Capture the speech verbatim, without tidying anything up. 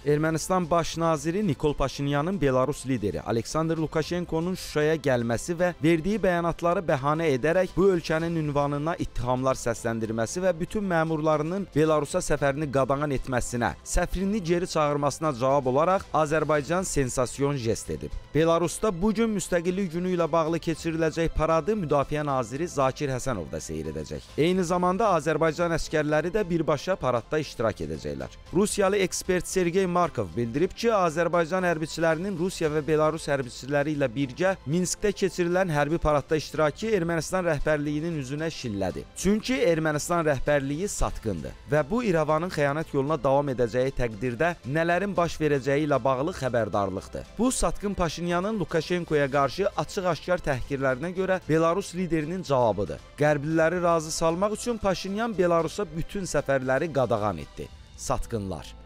Ermənistan baş naziri Nikol Paşinyanın Belarus lideri Aleksandr Lukashenkonun Şuşaya gəlməsi və verdiyi bəyanatları bəhanə edərək bu ölkənin ünvanına ittihamlar səsləndirməsi və bütün məmurlarının Belarusa səfərini qadağan etməsinə, səfirini geri çağırmasına cavab olaraq Azərbaycan sensasyon jest edib. Belarusda bugün müstəqillik günü ilə bağlı keçiriləcək paradı Müdafiə naziri Zakir Həsənov da seyr edəcək. Eyni zamanda Azərbaycan əskərləri də birbaşa paradda iştirak edəcəklər. Rusiyalı ekspert Sergey Markov bildirib ki, Azərbaycan hərbiçilərinin Rusiya və Belarus hərbiçiləri ilə birgə Minskdə keçirilən hərbi paradda iştirakı Ermənistan rəhbərliyinin üzünə şillədi. Çünki Ermənistan rəhbərliyi satqındır və bu İrəvanın xəyanət yoluna davam edəcəyi təqdirdə nələrin baş verəcəyi ilə bağlı xəbərdarlıqdır. Bu satqın Paşinyanın Lukashenkoya qarşı açıq-aşkar təhqirlərinə görə Belarus liderinin cavabıdır. Qərbliləri razı salmaq üçün Paşinyan Belarusa bütün səfərləri qadağan etdi. Satqınlar.